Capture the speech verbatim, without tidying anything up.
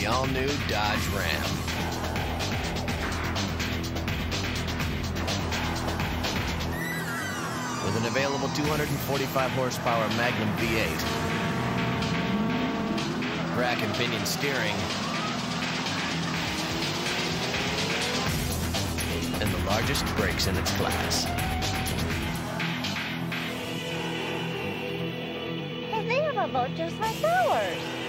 the all-new Dodge Ram. With an available two hundred forty-five horsepower Magnum V eight, rack and pinion steering, and the largest brakes in its class. Well, they have a boat just like ours.